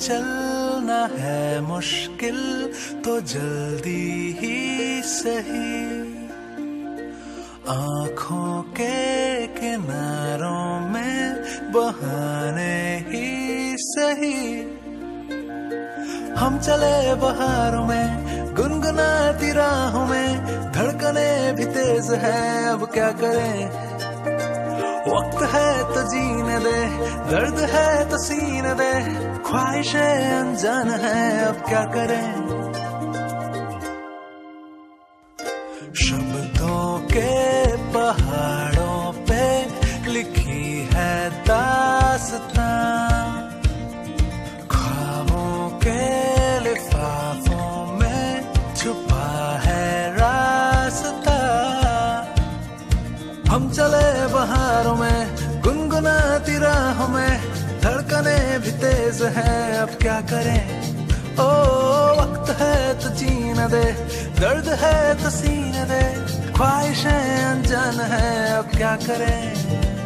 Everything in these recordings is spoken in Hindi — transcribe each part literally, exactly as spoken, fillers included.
चलना है मुश्किल तो जल्दी ही सही, आँखों के किनारों में बहाने ही सही। हम चले बहारों में गुनगुनाती राहों में, धड़कने भी तेज है अब क्या करें, वक्त है तो जीने दे, दर्द है तो सीने दे, ख्वाहिशें अनजान है अब क्या करें। शब्दों के पहाड़ों पे लिखी है दास्तां, ख्वाबों के लिफाफों में छुपा है रास्ता। हम चले बहारों में गुनगुनाती राहों में, धड़कने भी तेज हैं अब क्या करें, ओ वक्त है तो जीने दे, दर्द है तो सीने दे, ख्वाहिशें अनजान है अब क्या करें।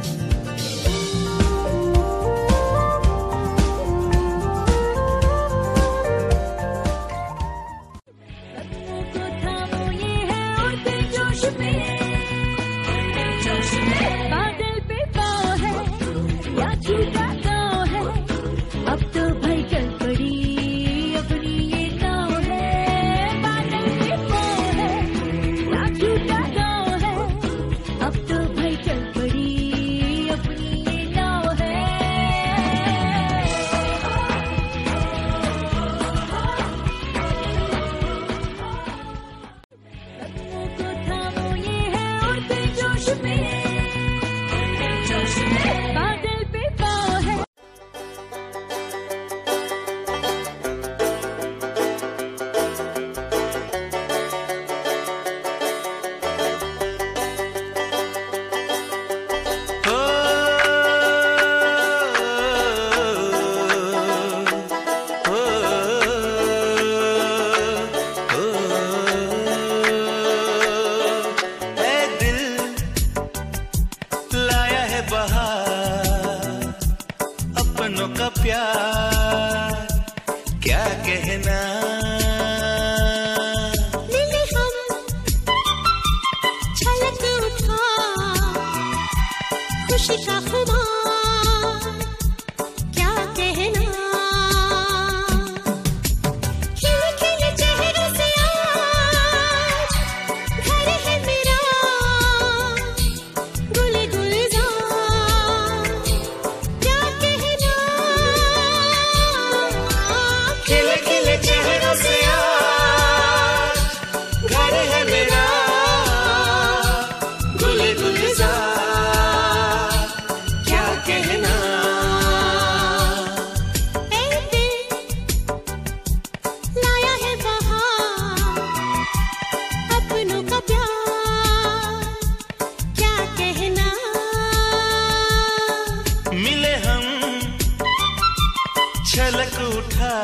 छलक उठा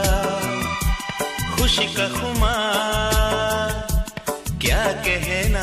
खुशी का खुमार, क्या कहना।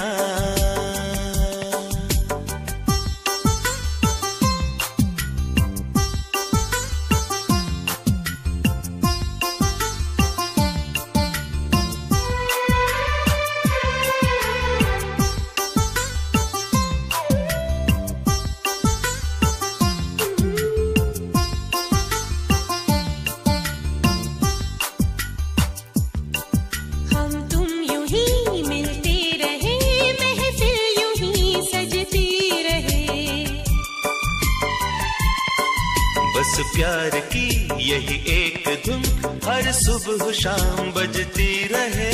बस प्यार की यही एक धुन हर सुबह शाम बजती रहे।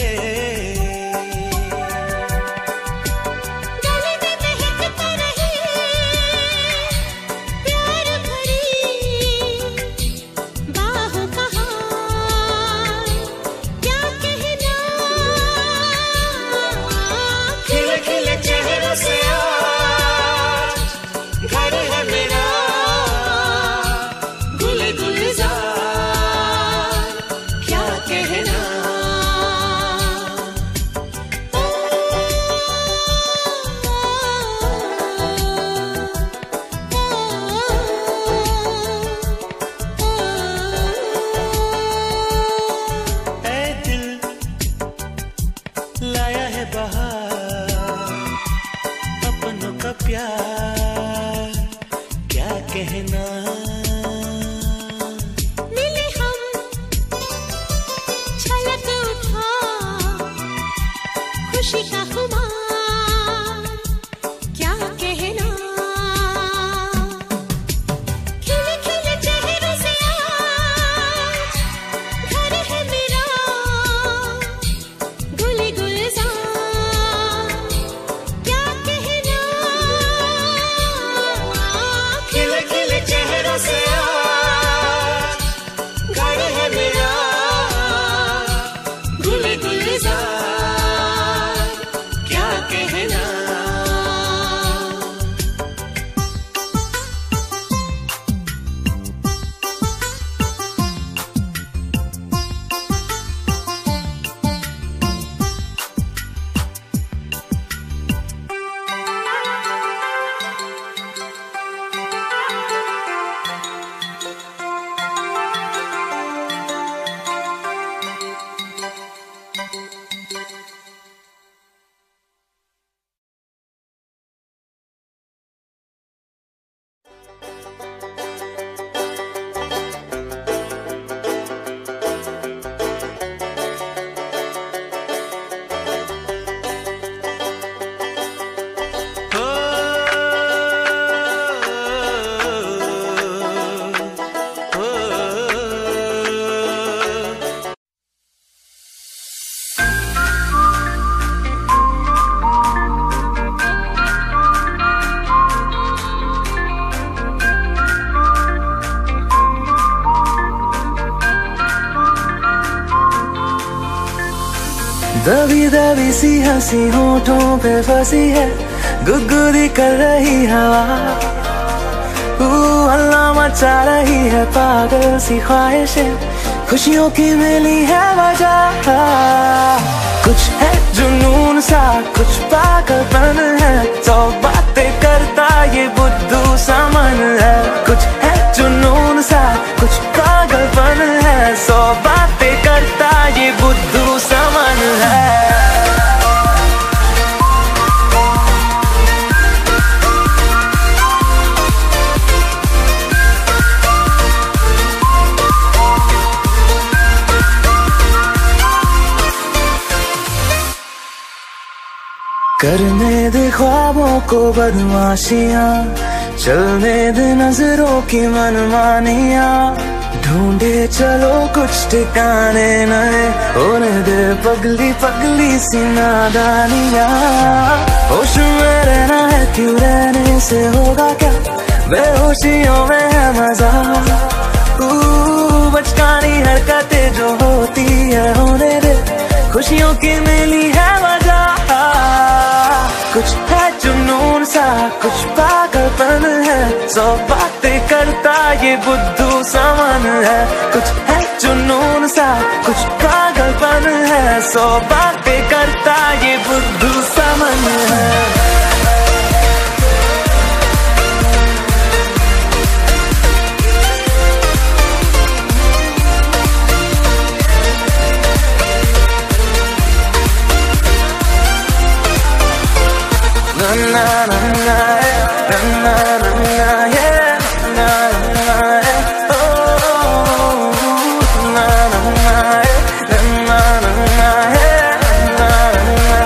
लाया है बहार, अपनों का प्यार क्या कहना। मिले हम छलक उठा खुशी का खुमार क्या कहना। खिले खिले चेहरों से आज घर है मेरा गुल गुलजार क्या कहना। खिले खिले चेहरों से आज घर है मेरा गुल गुलजार क्या कहना। दबी दबी सी हंसी होठों पे फंसी है, गुदगुदी कर रही हवा, हल्ला मचा रही है पागल सी ख्वाहिशें, खुशियों की मिली है वजह। कुछ है जुनून सा कुछ पागलपन है, सौ बातें करता ये बुद्धू सा मन है। कुछ है जुनून सा कुछ पागलपन है, सौ बातें करता ये बुद्धू सा मन है। करने दे ख्वाबों को बदमाशियां, चलने दे नजरों की मनमानियां, ढूंढे चलो कुछ ठिकाने नए, होने दे पगली पगली सी नादानियां। होश में रहना है क्यों रहने से होगा क्या, बेहोशियों में है मजा, बचकानी हरकतें जो होती है होने दे, खुशियों की मिली है वजह। कुछ है जुनून सा कुछ पागलपन है, सौ बातें करता ये बुद्धू सा मन है। कुछ है जुनून सा कुछ पागलपन है, सौ बातें करता ये बुद्धू सा मन है। Na na na na na na yeah na na oh na na na na na yeah na na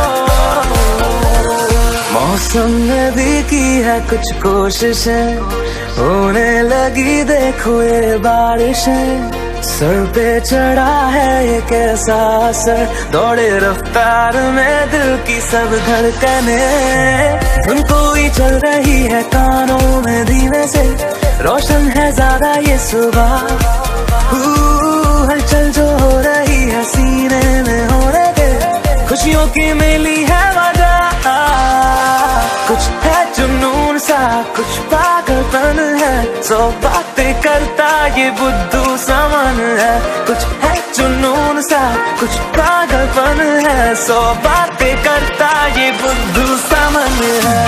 oh। मौसम ने भी की है कुछ कोशिशें, होने लगी देखो ये बारिशें, सर पे चढ़ा है ये कैसा असर, दौड़े रफ्तार में दिल की सब धड़कने, धुन कोई चल रही है कानों में धीमे से, रोशन है ज्यादा ये सुबह, हलचल जो हो रही है सीने में होने दे, खुशियों की मिली है वजह। कुछ है जुनून सा कुछ पागलपन है, सौ बातें करता ये बुद्धू सा मन है। कुछ है जुनून सा कुछ पागलपन है, सौ बातें करता ये बुद्धू सा मन है।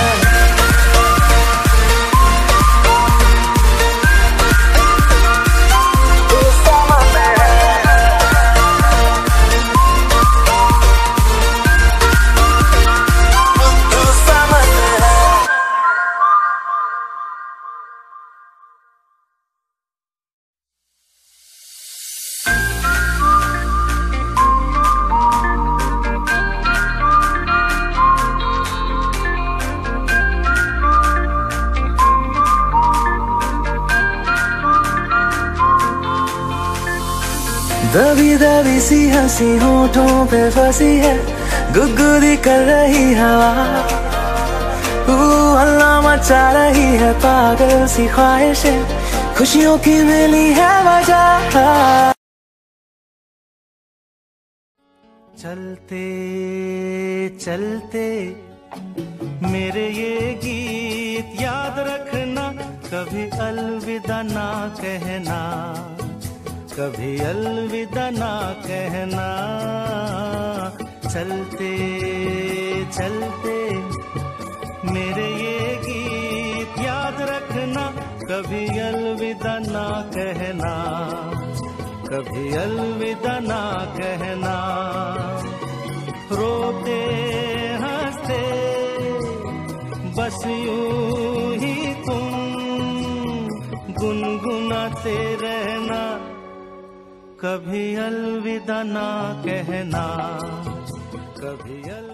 दबी सी हंसी होठों पे फंसी है, गुदगुदी कर रही हवा, हल्ला मचा रही है पागल सी ख्वाहिशें, खुशियों की मिली है वजह। चलते चलते मेरे ये गीत याद रखना, कभी अलविदा ना कहना, कभी अलविदा ना कहना। चलते चलते मेरे ये गीत याद रखना, कभी अलविदा ना कहना, कभी अलविदा ना कहना। रोते हंसते बस यूं ही तुम गुनगुनाते रहना, कभी अलविदा ना कहना, कभी अल